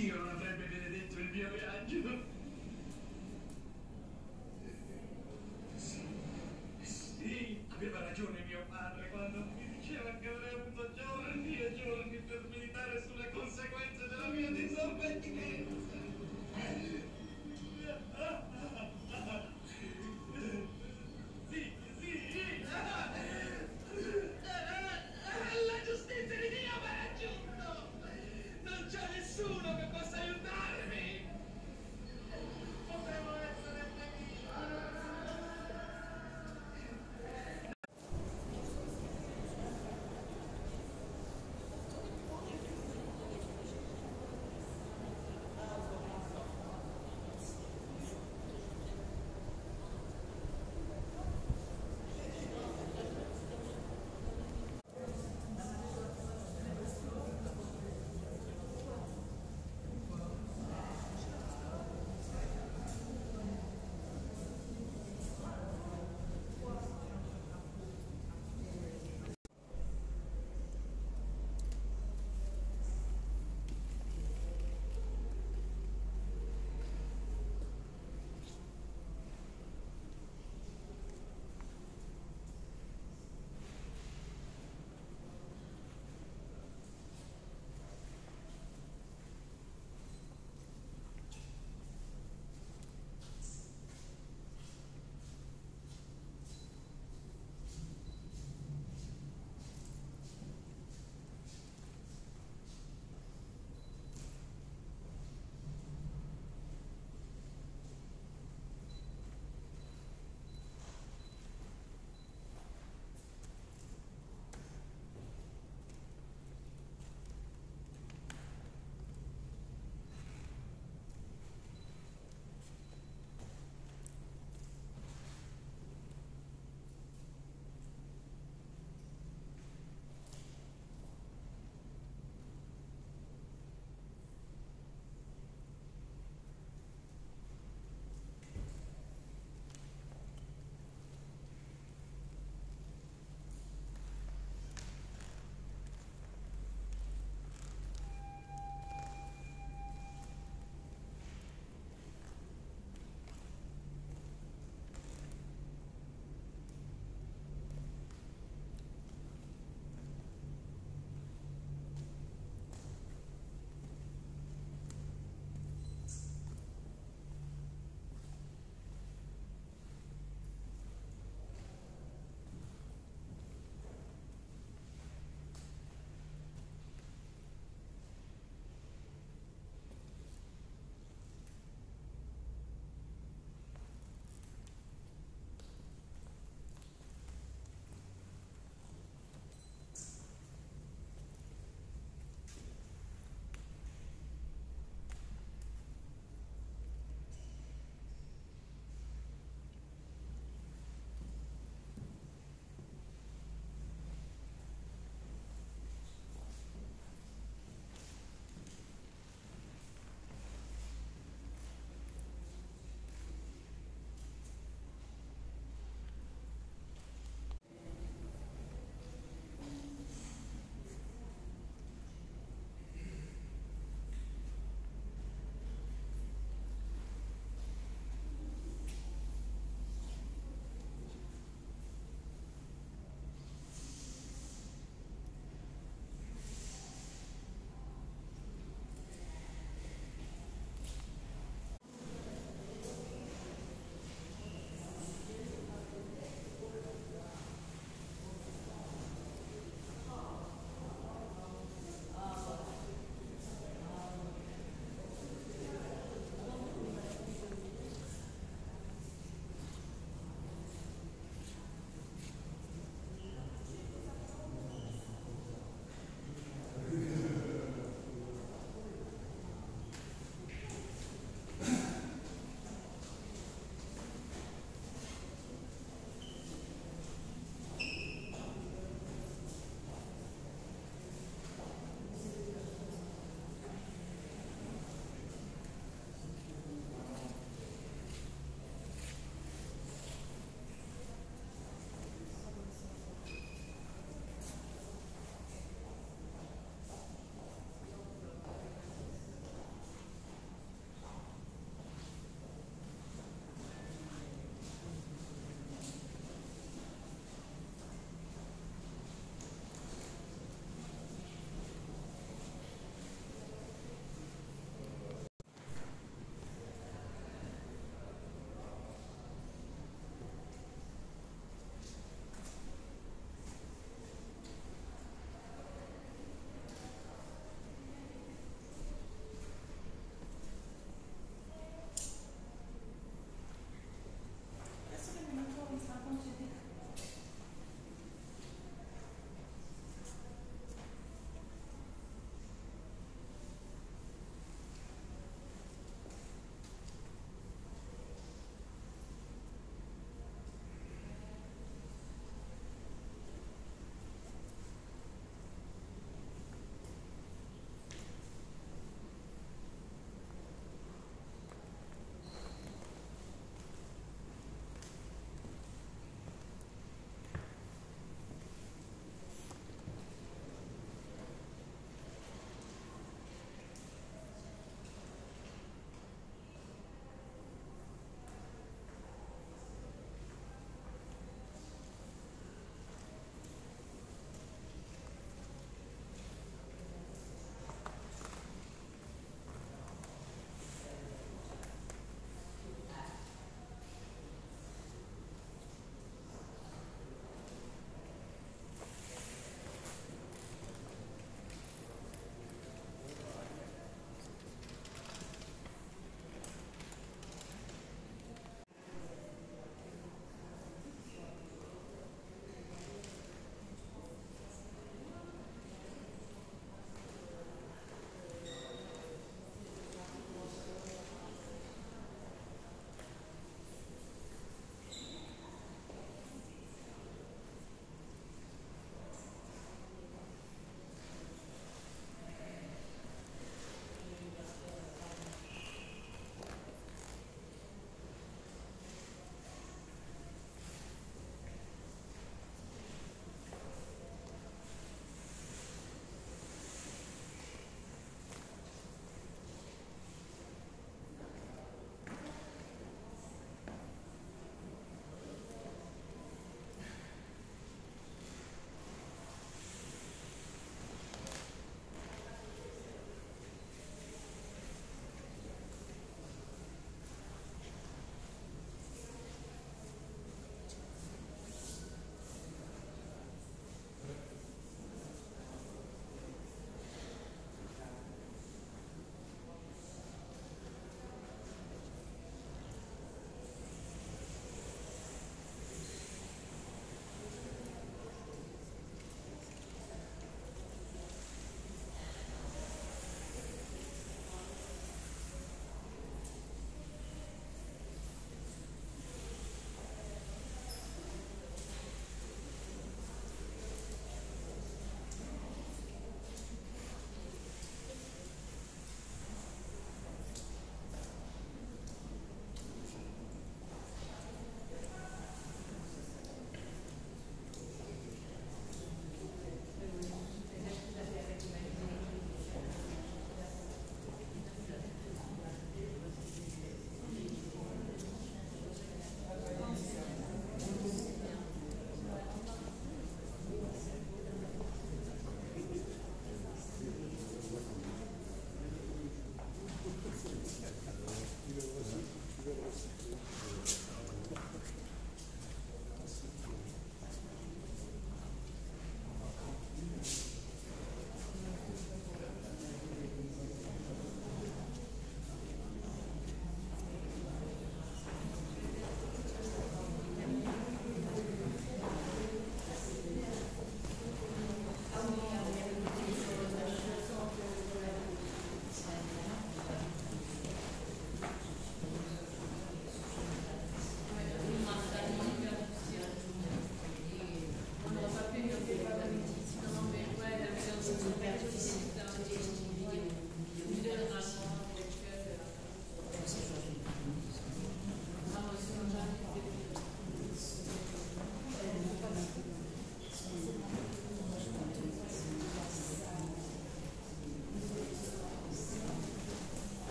Dio non avrebbe benedetto il mio viaggio. Sì, aveva ragione mio padre quando mi diceva che avrei avuto giorni e giorni per meditare sulle conseguenze della mia disobbedienza. Sì, sì. La giustizia di Dio mi ha raggiunto! Non c'è nessuno che possa aiutarmi!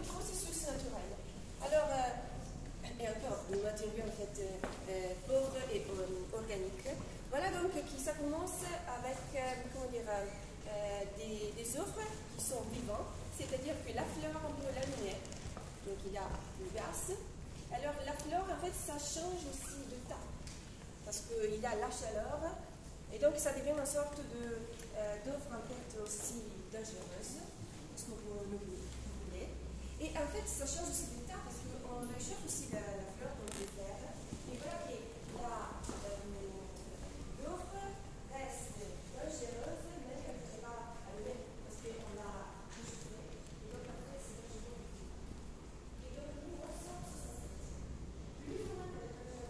de processus naturels. Alors, et encore, de matériaux en fait pauvres et organiques. Voilà donc qui ça commence avec des œuvres qui sont vivantes, c'est-à-dire que la fleur, on peut l'allumer. Donc il y a le gaz. Alors la fleur, en fait, ça change aussi de temps, parce qu'il y a la chaleur, et donc ça devient une sorte d'œuvre en fait aussi dangereuse, ce que vous voulez. Et en fait, ça change aussi de temps, parce qu'on recherche aussi la fleur dans le verre. Et voilà que l'œuvre reste dangereuse, même quand elle n'est pas allumée, parce qu'on l'a enregistrée. Et donc après, c'est dangereux. Et donc nous, on sort sur ça. Plus loin de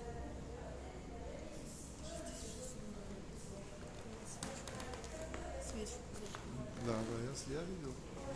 Да, я видел.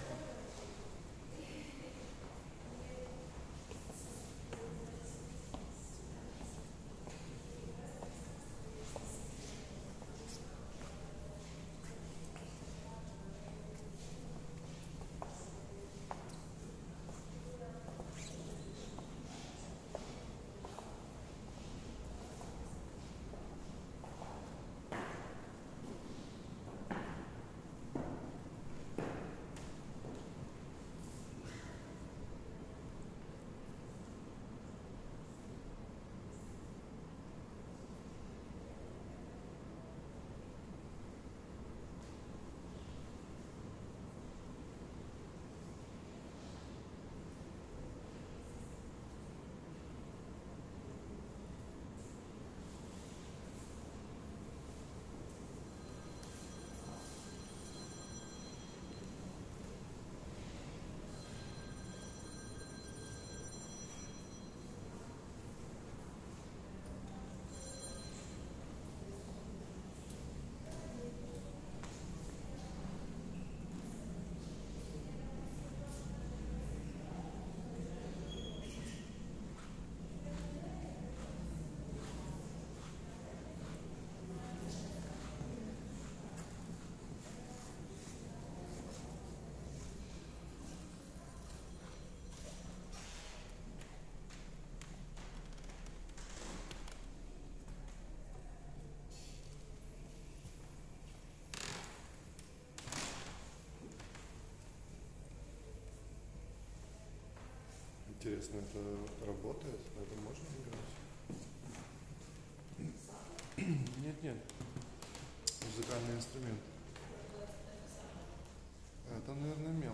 Интересно, это работает? Это можно играть? Нет. Музыкальный инструмент. Это, наверное, мел.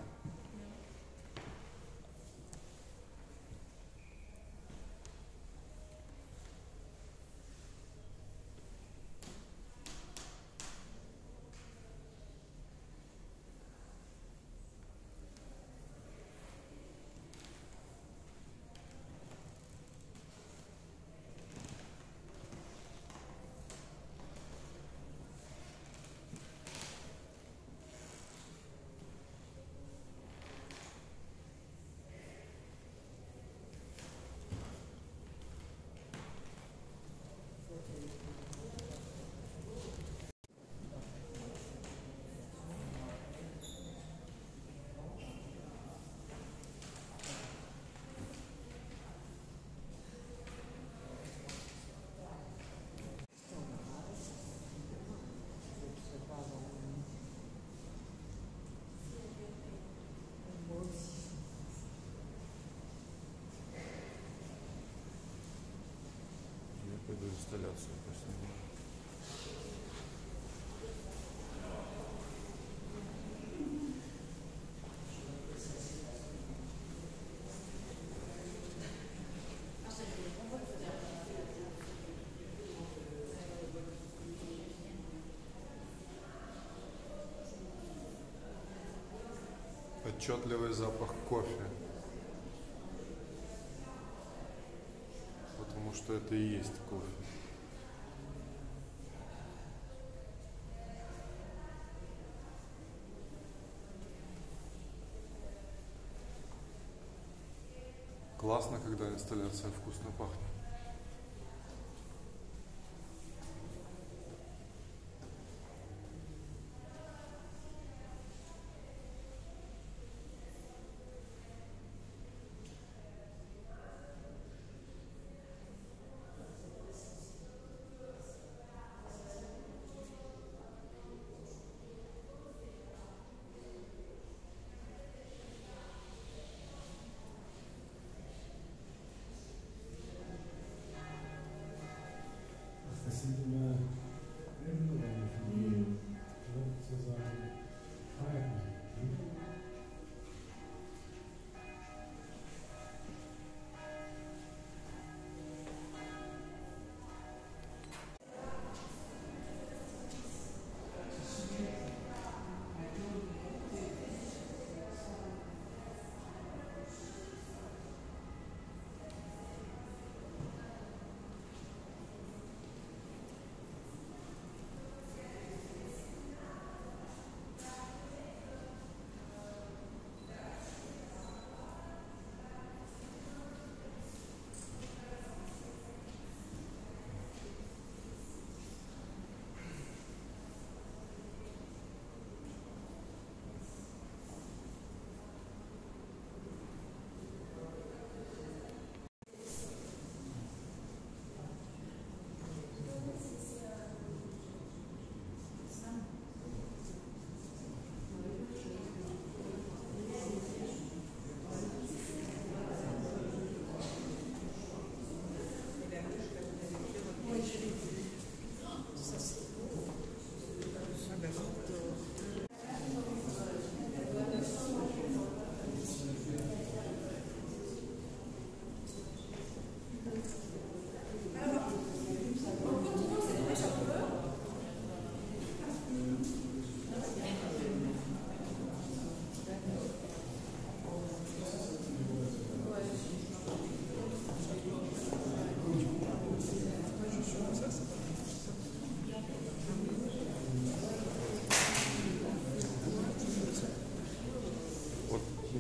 Пойду инсталляцию посниму. Отчетливый запах кофе. Потому что это и есть кофе. Классно, когда инсталляция вкусно пахнет.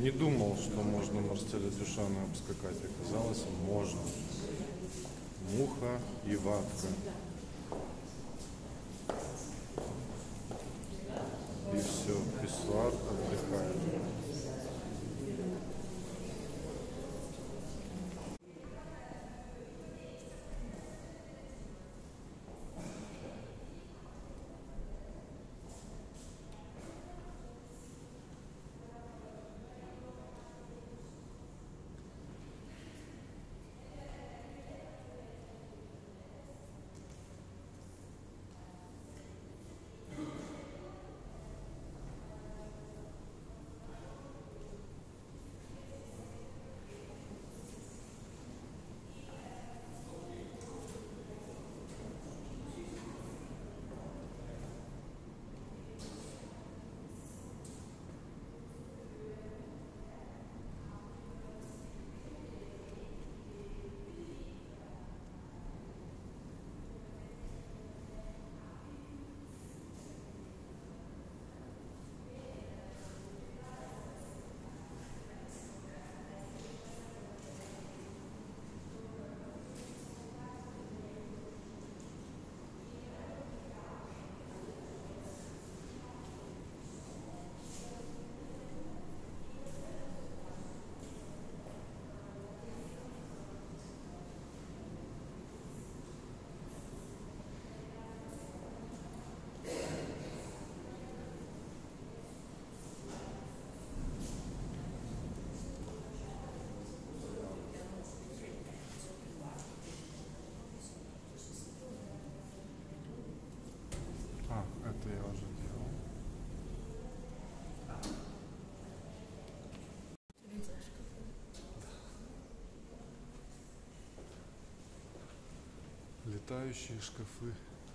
Не думал, что можно Марселя Дюшана обскакать. Оказалось, можно. Муха и ватка. И все, писсуар отдыхает. Это я уже делал. Летающие шкафы.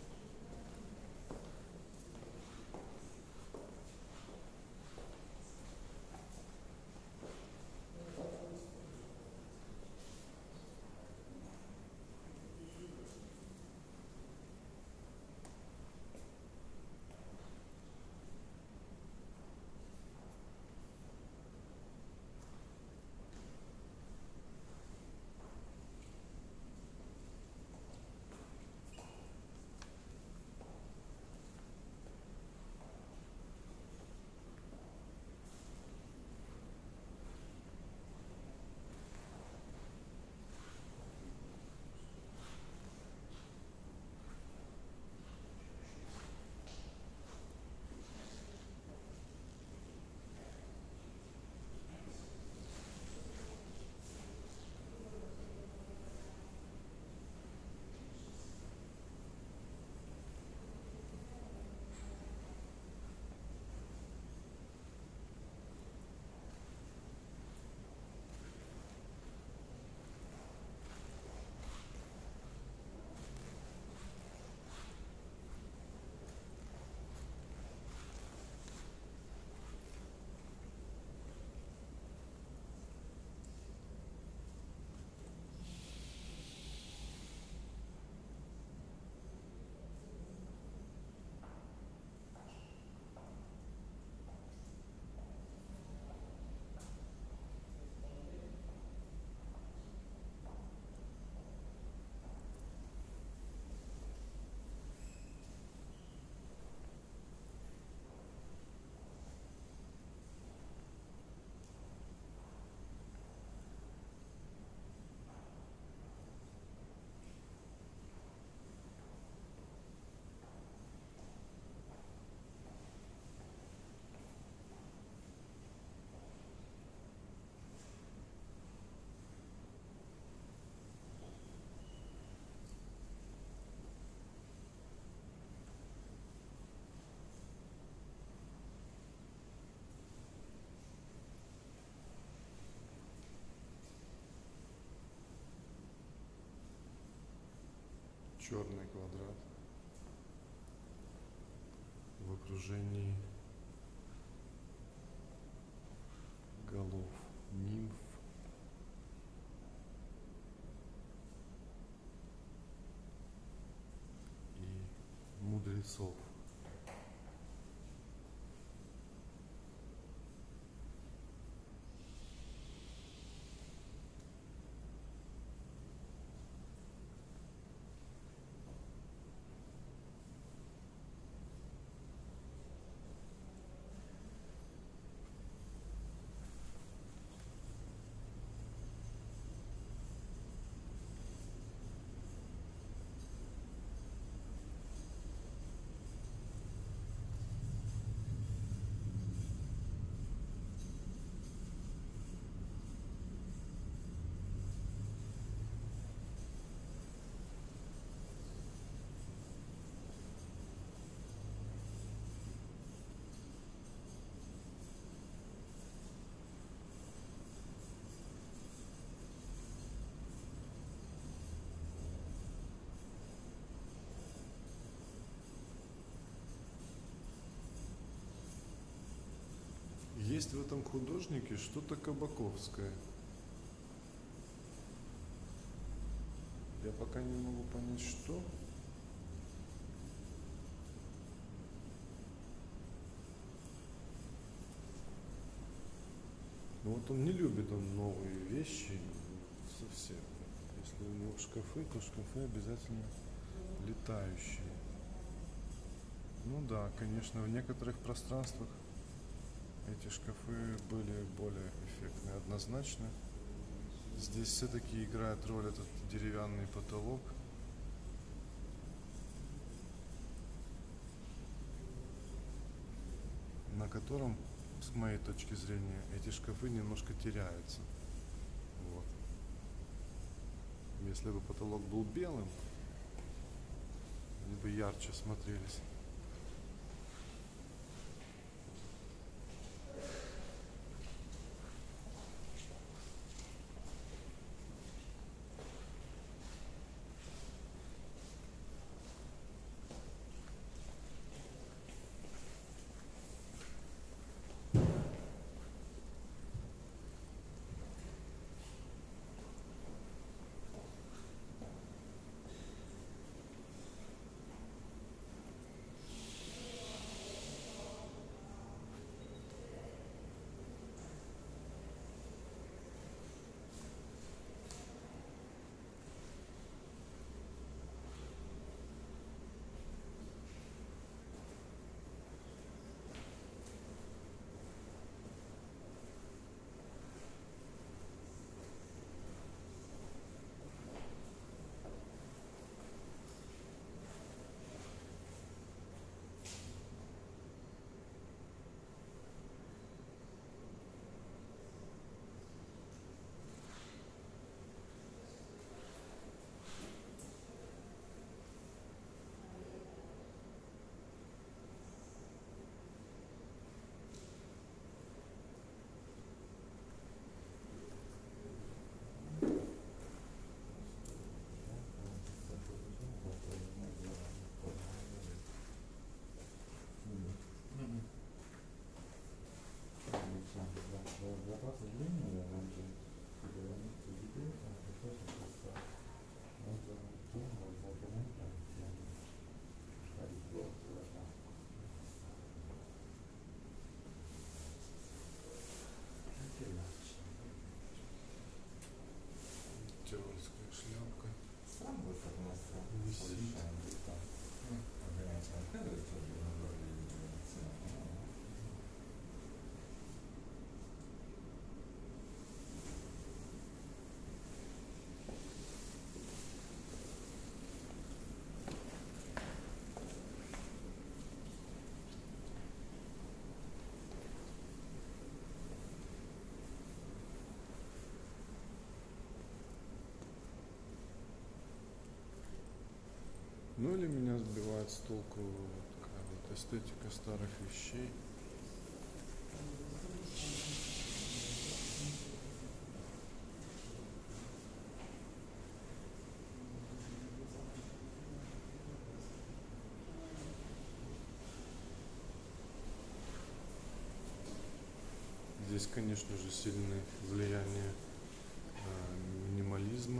Черный квадрат в окружении голов нимф и мудрецов. есть в этом художнике что-то кабаковское. Я пока не могу понять, что. Ну вот он не любит новые вещи совсем. Если у него шкафы, то шкафы обязательно летающие. Ну да, конечно, в некоторых пространствах эти шкафы были более эффектные, однозначно. Здесь все-таки играет роль этот деревянный потолок. На котором, с моей точки зрения, эти шкафы немножко теряются. Вот. Если бы потолок был белым, они бы ярче смотрелись. Тирольская шляпка. Висит. Ну или меня сбивает с толку такая вот эстетика старых вещей. Здесь, конечно же, сильное влияние минимализма.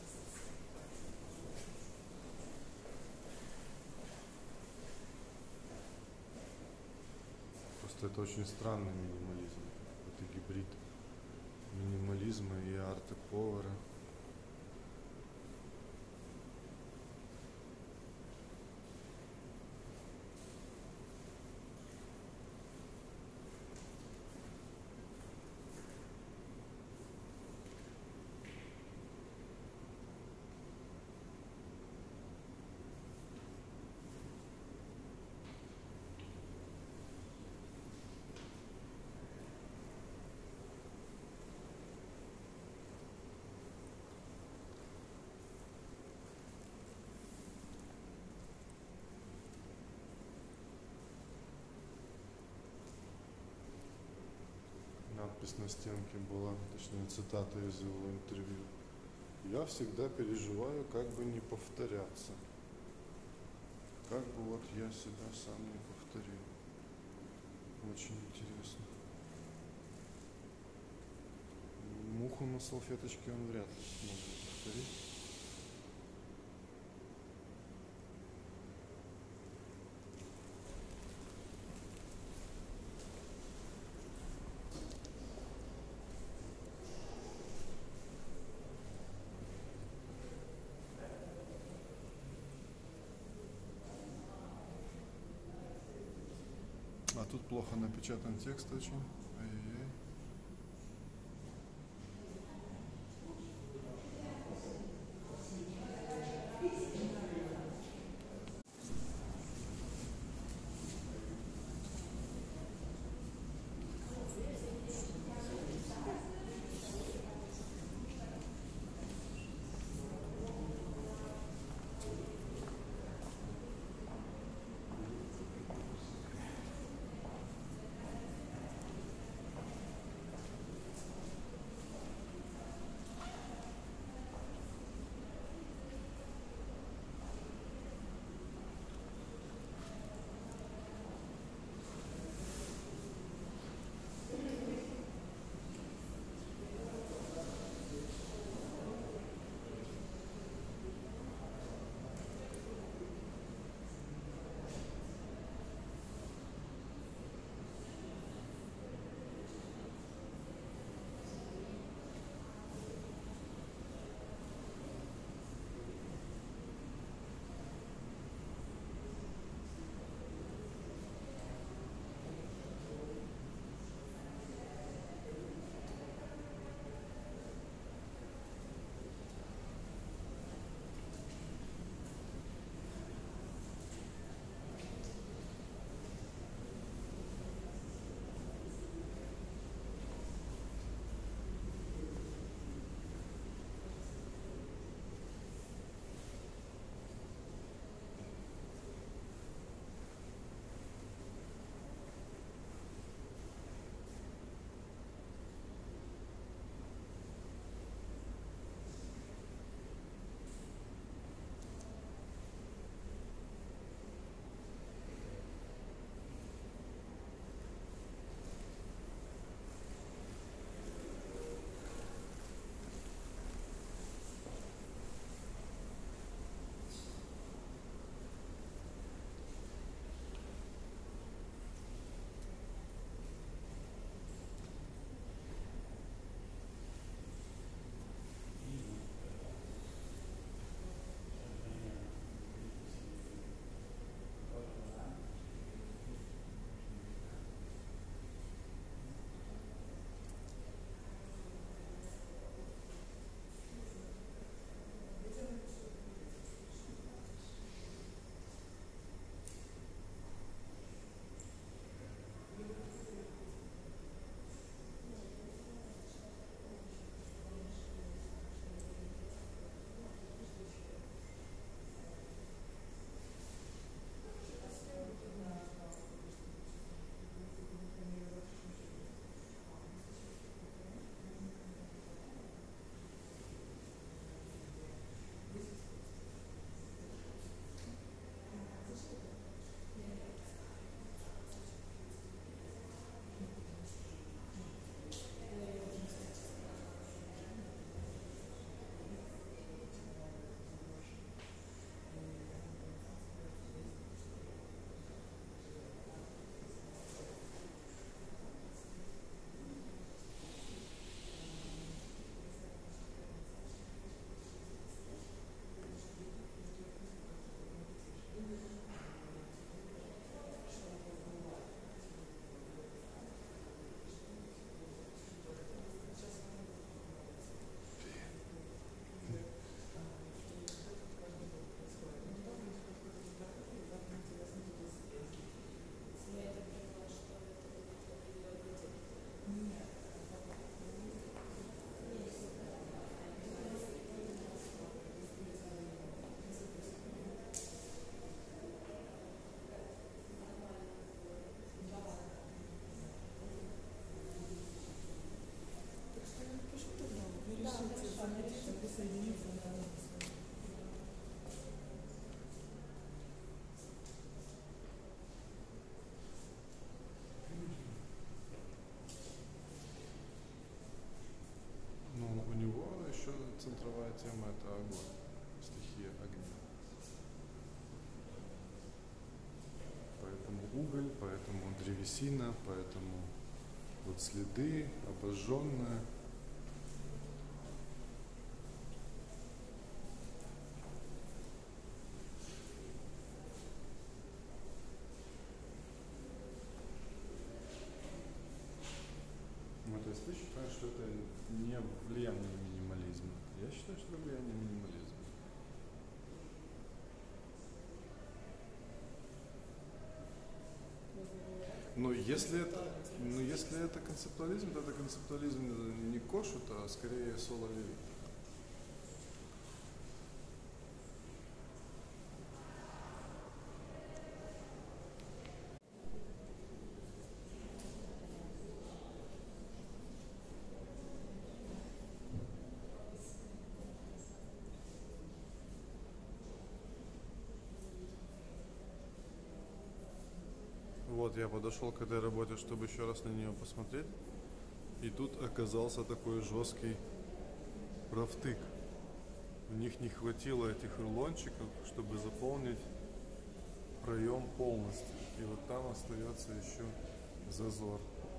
Просто это очень странный минимализм. Это гибрид минимализма и арт-повара. Надпись на стенке была, точнее цитата из его интервью. Я всегда переживаю, как бы не повторяться. Как бы вот я себя сам не повторил. Очень интересно. сверху на салфеточке он вряд ли сможет повторить. А тут плохо напечатан текст очень. Ай-яй-яй. еще центровая тема — это огонь, стихия огня. Поэтому уголь, поэтому древесина, поэтому вот следы, обожженные. То есть ты считаешь, что это не влияние минимализма? Я считаю, что это влияние минимализма. Но если это концептуализм, то это концептуализм не Кошута, а скорее Соло Левит. Вот я подошел к этой работе, чтобы еще раз на нее посмотреть. И тут оказался такой жесткий правтык. У них не хватило этих рулончиков, чтобы заполнить проем полностью. И вот там остается еще зазор.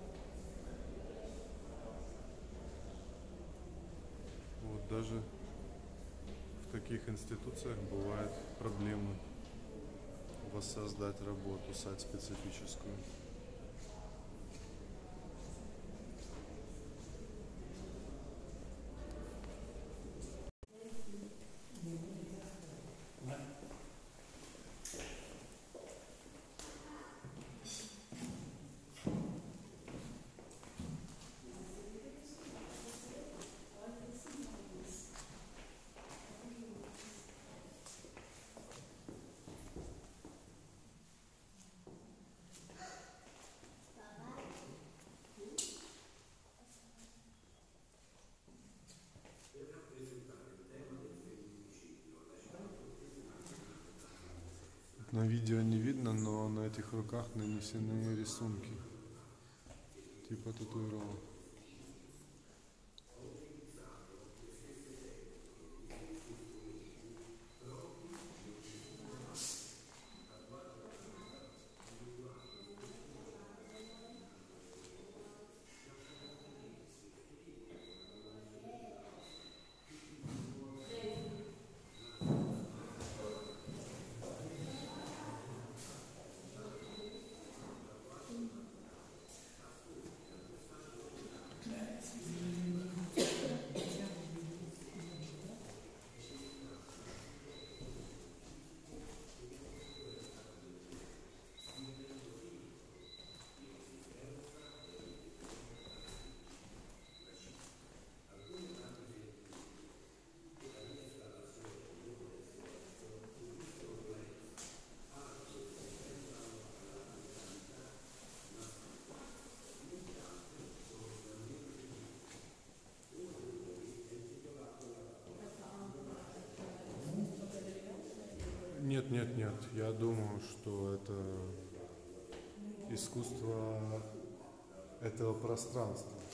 Вот даже в таких институциях бывают проблемы воссоздать работу сайт-специфическую. На видео не видно, но на этих руках нанесены рисунки, типа татуировок. Нет, я думаю, что это искусство этого пространства.